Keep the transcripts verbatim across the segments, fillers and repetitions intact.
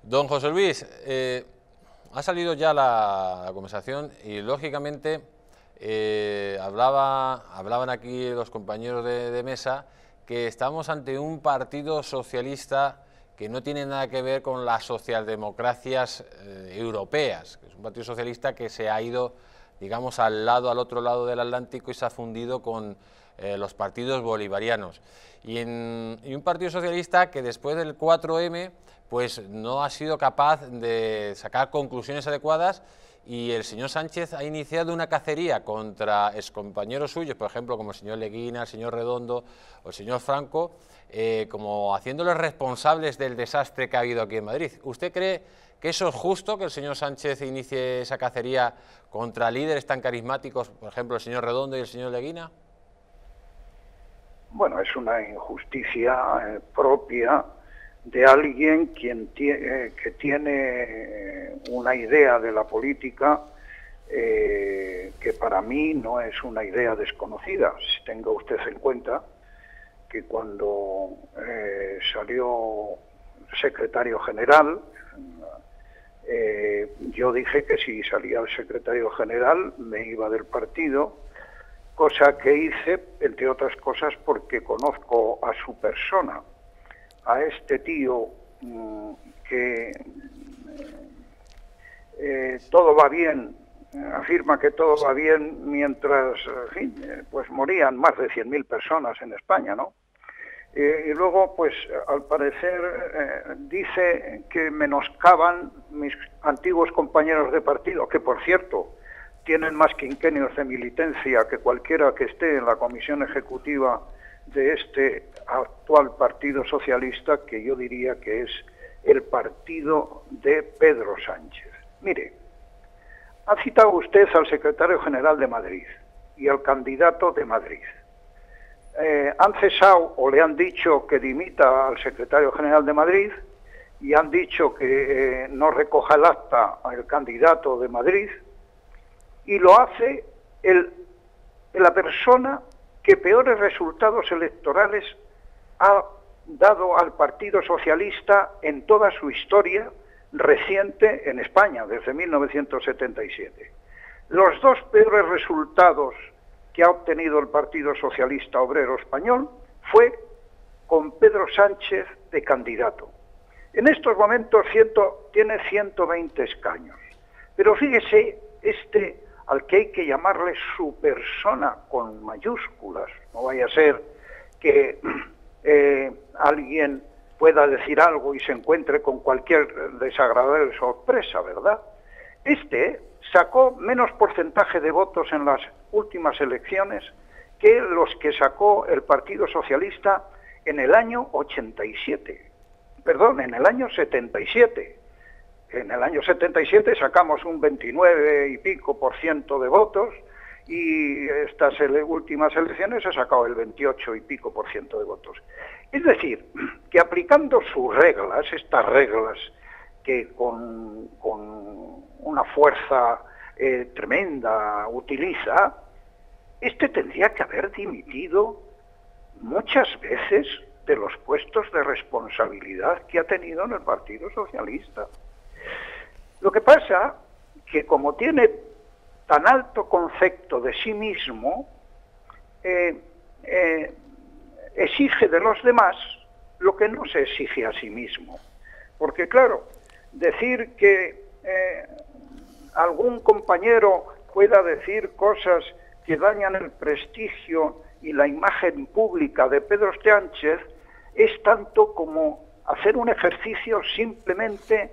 Don José Luis, eh, ha salido ya la, la conversación y lógicamente eh, hablaba, hablaban aquí los compañeros de, de mesa que estamos ante un partido socialista que no tiene nada que ver con las socialdemocracias eh, europeas, que es un partido socialista que se ha ido, digamos, al lado, al otro lado del Atlántico y se ha fundido con eh, los partidos bolivarianos. Y, en, y un partido socialista que después del cuatro eme pues no ha sido capaz de sacar conclusiones adecuadas, y el señor Sánchez ha iniciado una cacería contra excompañeros suyos, por ejemplo, como el señor Leguina, el señor Redondo o el señor Franco, eh, como haciéndoles responsables del desastre que ha habido aquí en Madrid. ¿Usted cree que eso es justo, que el señor Sánchez inicie esa cacería contra líderes tan carismáticos, por ejemplo, el señor Redondo y el señor Leguina? Bueno, es una injusticia eh, propia de alguien quien tiene, eh, que tiene una idea de la política eh, que para mí no es una idea desconocida. Si tenga usted en cuenta que cuando eh, salió secretario general, eh, yo dije que si salía el secretario general me iba del partido, cosa que hice, entre otras cosas, porque conozco a su persona, a este tío mmm, que eh, todo va bien, afirma que todo va bien mientras, en fin, pues morían más de cien mil personas en España, ¿no? Eh, y luego, pues, al parecer, eh, dice que menoscaban mis antiguos compañeros de partido, que, por cierto, tienen más quinquenios de militancia que cualquiera que esté en la comisión ejecutiva de este actual Partido Socialista, que yo diría que es el partido de Pedro Sánchez. Mire, ha citado usted al secretario general de Madrid y al candidato de Madrid. Eh, han cesado o le han dicho que dimita al secretario general de Madrid y han dicho que eh, no recoja el acta al candidato de Madrid, y lo hace el, la persona que peores resultados electorales ha dado al Partido Socialista en toda su historia reciente en España, desde mil novecientos setenta y siete. Los dos peores resultados que ha obtenido el Partido Socialista Obrero Español fue con Pedro Sánchez de candidato. En estos momentos ciento, tiene ciento veinte escaños, pero fíjese, este al que hay que llamarle su persona con mayúsculas, no vaya a ser que eh, alguien pueda decir algo y se encuentre con cualquier desagradable sorpresa, ¿verdad? Este sacó menos porcentaje de votos en las últimas elecciones que los que sacó el Partido Socialista en el año ochenta y siete, perdón, en el año setenta y siete. En el año setenta y siete sacamos un veintinueve y pico por ciento de votos, y estas ele últimas elecciones se ha sacado el veintiocho y pico por ciento de votos. Es decir, que aplicando sus reglas, estas reglas que con, con una fuerza eh, tremenda utiliza, este tendría que haber dimitido muchas veces de los puestos de responsabilidad que ha tenido en el Partido Socialista. Lo que pasa que como tiene tan alto concepto de sí mismo, eh, eh, exige de los demás lo que no se exige a sí mismo. Porque claro, decir que eh, algún compañero pueda decir cosas que dañan el prestigio y la imagen pública de Pedro Sánchez es tanto como hacer un ejercicio simplemente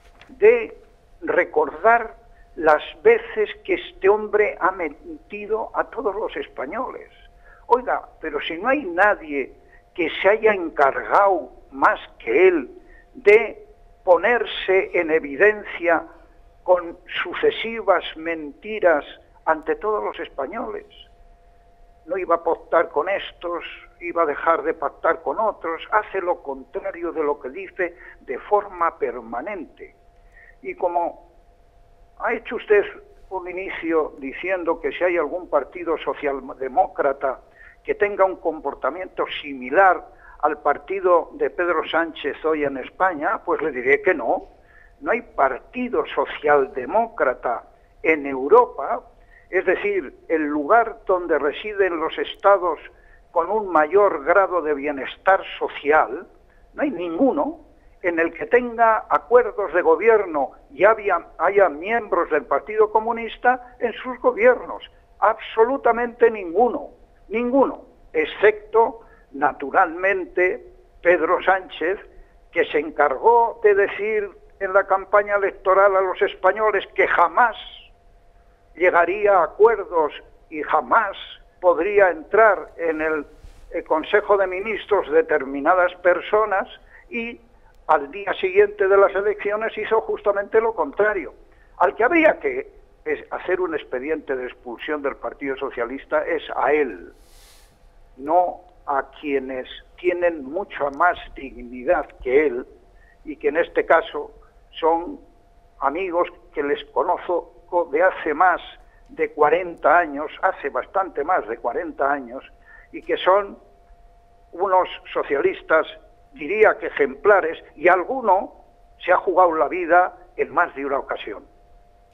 de recordar las veces que este hombre ha mentido a todos los españoles. Oiga, pero si no hay nadie que se haya encargado más que él de ponerse en evidencia con sucesivas mentiras ante todos los españoles. No iba a pactar con estos, iba a dejar de pactar con otros, hace lo contrario de lo que dice de forma permanente. Y como ha hecho usted un inicio diciendo que si hay algún partido socialdemócrata que tenga un comportamiento similar al partido de Pedro Sánchez hoy en España, pues le diré que no, no hay partido socialdemócrata en Europa, es decir, el lugar donde residen los estados con un mayor grado de bienestar social, no hay ninguno en el que tenga acuerdos de gobierno y haya, haya miembros del Partido Comunista en sus gobiernos. Absolutamente ninguno, ninguno, excepto, naturalmente, Pedro Sánchez, que se encargó de decir en la campaña electoral a los españoles que jamás llegaría a acuerdos y jamás podría entrar en el, el Consejo de Ministros determinadas personas, y al día siguiente de las elecciones hizo justamente lo contrario. Al que habría que es hacer un expediente de expulsión del Partido Socialista es a él, no a quienes tienen mucha más dignidad que él y que en este caso son amigos que les conozco de hace más de cuarenta años, hace bastante más de cuarenta años, y que son unos socialistas, diría que ejemplares, y alguno se ha jugado la vida en más de una ocasión.